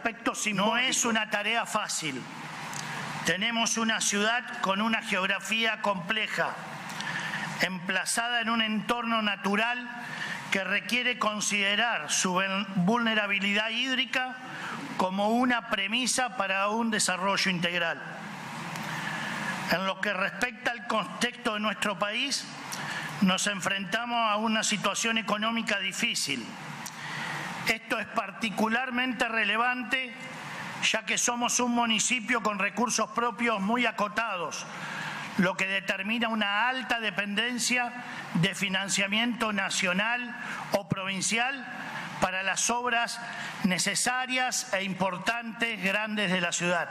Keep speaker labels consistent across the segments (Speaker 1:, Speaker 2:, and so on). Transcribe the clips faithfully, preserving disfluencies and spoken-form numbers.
Speaker 1: aspectos simbólicos. No es una tarea fácil. Tenemos una ciudad con una geografía compleja, emplazada en un entorno natural que requiere considerar su vulnerabilidad hídrica como una premisa para un desarrollo integral. En lo que respecta al contexto de nuestro país, nos enfrentamos a una situación económica difícil. Esto es particularmente relevante ya que somos un municipio con recursos propios muy acotados, lo que determina una alta dependencia de financiamiento nacional o provincial para las obras necesarias e importantes grandes de la ciudad.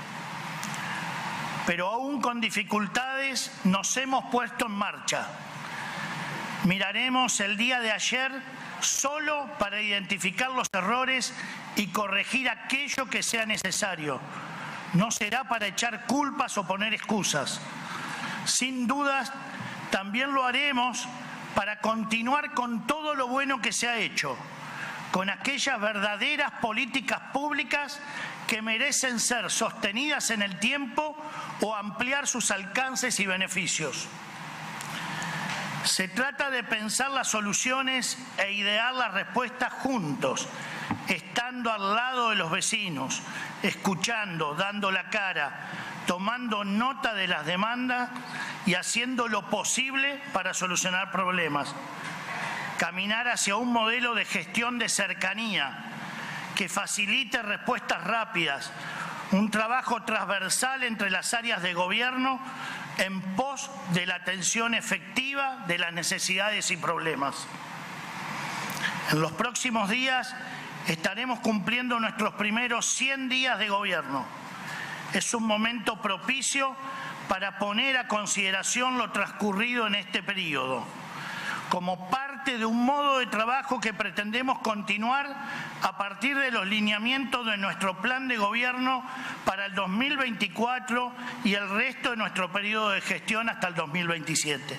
Speaker 1: Pero aún con dificultades nos hemos puesto en marcha. Miraremos el día de ayer solo para identificar los errores y corregir aquello que sea necesario. No será para echar culpas o poner excusas. Sin dudas, también lo haremos para continuar con todo lo bueno que se ha hecho, con aquellas verdaderas políticas públicas que merecen ser sostenidas en el tiempo o ampliar sus alcances y beneficios. Se trata de pensar las soluciones e idear las respuestas juntos, estando al lado de los vecinos, escuchando, dando la cara, tomando nota de las demandas y haciendo lo posible para solucionar problemas. Caminar hacia un modelo de gestión de cercanía que facilite respuestas rápidas, un trabajo transversal entre las áreas de gobierno en pos de la atención efectiva de las necesidades y problemas. En los próximos días estaremos cumpliendo nuestros primeros cien días de gobierno. Es un momento propicio para poner a consideración lo transcurrido en este periodo, como parte de un modo de trabajo que pretendemos continuar a partir de los lineamientos de nuestro plan de gobierno para el dos mil veinticuatro y el resto de nuestro periodo de gestión hasta el dos mil veintisiete.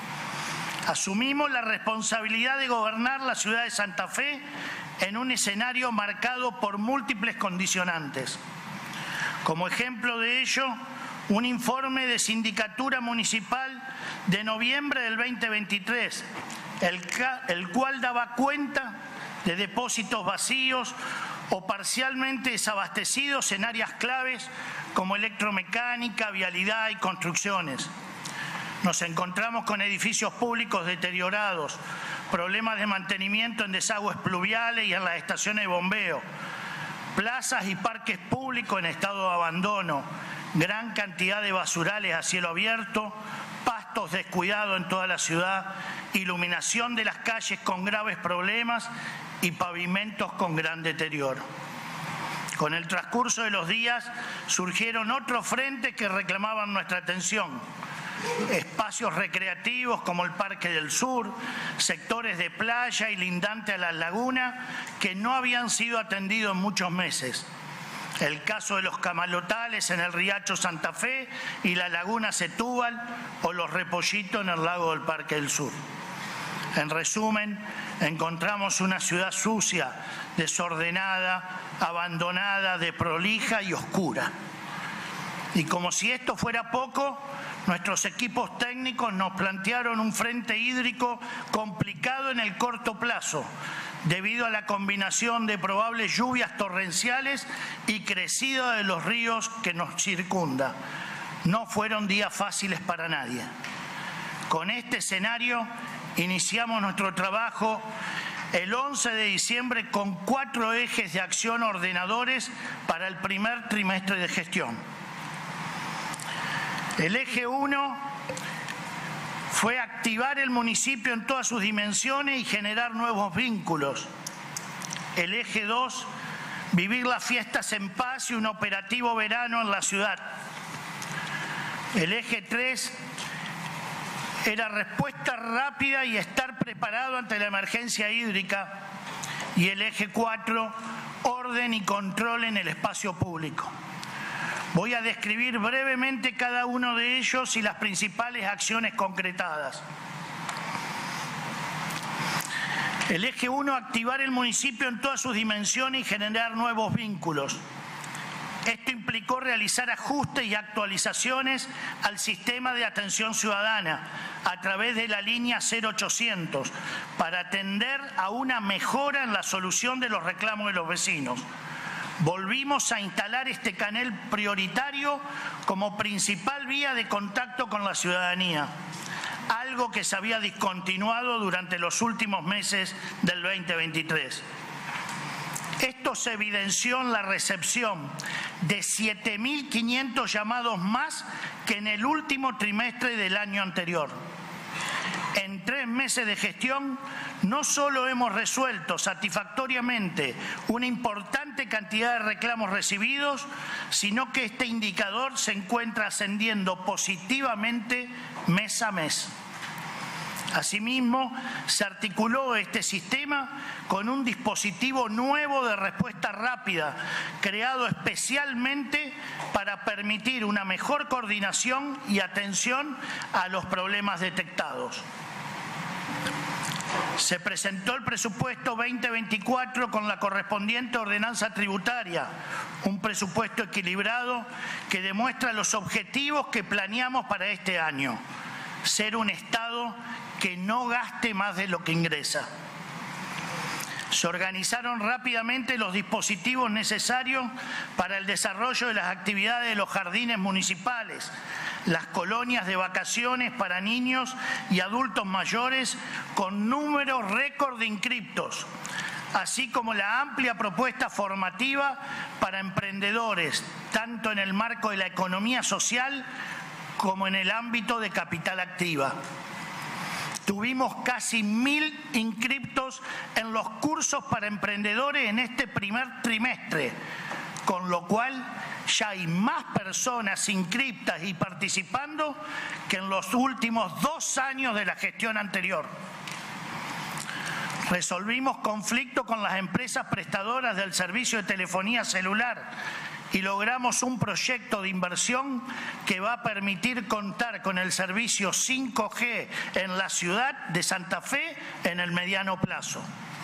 Speaker 1: Asumimos la responsabilidad de gobernar la ciudad de Santa Fe en un escenario marcado por múltiples condicionantes. Como ejemplo de ello, un informe de Sindicatura Municipal de noviembre del veinte veintitrés, el, el cual daba cuenta de depósitos vacíos o parcialmente desabastecidos en áreas claves como electromecánica, vialidad y construcciones. Nos encontramos con edificios públicos deteriorados, problemas de mantenimiento en desagües pluviales y en las estaciones de bombeo, plazas y parques públicos en estado de abandono, gran cantidad de basurales a cielo abierto, pastos descuidados en toda la ciudad, iluminación de las calles con graves problemas y pavimentos con gran deterioro. Con el transcurso de los días surgieron otros frentes que reclamaban nuestra atención. Espacios recreativos como el Parque del Sur, sectores de playa y lindante a la laguna que no habían sido atendidos en muchos meses. El caso de los camalotales en el Riacho Santa Fe y la laguna Setúbal o los repollitos en el lago del Parque del Sur. En resumen, encontramos una ciudad sucia, desordenada, abandonada, desprolija y oscura. Y como si esto fuera poco, nuestros equipos técnicos nos plantearon un frente hídrico complicado en el corto plazo, debido a la combinación de probables lluvias torrenciales y crecida de los ríos que nos circunda. No fueron días fáciles para nadie. Con este escenario iniciamos nuestro trabajo el once de diciembre con cuatro ejes de acción ordenadores para el primer trimestre de gestión. El eje uno fue activar el municipio en todas sus dimensiones y generar nuevos vínculos. El eje dos, vivir las fiestas en paz y un operativo verano en la ciudad. El eje tres era respuesta rápida y estar preparado ante la emergencia hídrica. Y el eje cuatro, orden y control en el espacio público. Voy a describir brevemente cada uno de ellos y las principales acciones concretadas. El eje uno, activar el municipio en todas sus dimensiones y generar nuevos vínculos. Esto implicó realizar ajustes y actualizaciones al sistema de atención ciudadana a través de la línea cero ochocientos para atender a una mejora en la solución de los reclamos de los vecinos. Volvimos a instalar este canal prioritario como principal vía de contacto con la ciudadanía, algo que se había discontinuado durante los últimos meses del veinte veintitrés. Esto se evidenció en la recepción de siete mil quinientos llamados más que en el último trimestre del año anterior. En tres meses de gestión, no solo hemos resuelto satisfactoriamente una importante cantidad de reclamos recibidos, sino que este indicador se encuentra ascendiendo positivamente mes a mes. Asimismo, se articuló este sistema con un dispositivo nuevo de respuesta rápida, creado especialmente para permitir una mejor coordinación y atención a los problemas detectados. Se presentó el presupuesto veinte veinticuatro con la correspondiente ordenanza tributaria, un presupuesto equilibrado que demuestra los objetivos que planeamos para este año: ser un Estado que no gaste más de lo que ingresa. Se organizaron rápidamente los dispositivos necesarios para el desarrollo de las actividades de los jardines municipales, las colonias de vacaciones para niños y adultos mayores con números récord de inscriptos, así como la amplia propuesta formativa para emprendedores, tanto en el marco de la economía social como en el ámbito de capital activa. Tuvimos casi mil inscriptos en los cursos para emprendedores en este primer trimestre, con lo cual ya hay más personas inscriptas y participando que en los últimos dos años de la gestión anterior. Resolvimos conflictos con las empresas prestadoras del servicio de telefonía celular y logramos un proyecto de inversión que va a permitir contar con el servicio cinco G en la ciudad de Santa Fe en el mediano plazo.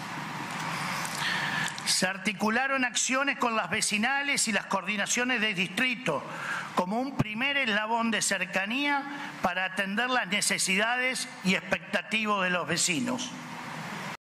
Speaker 1: Se articularon acciones con las vecinales y las coordinaciones de distrito como un primer eslabón de cercanía para atender las necesidades y expectativas de los vecinos.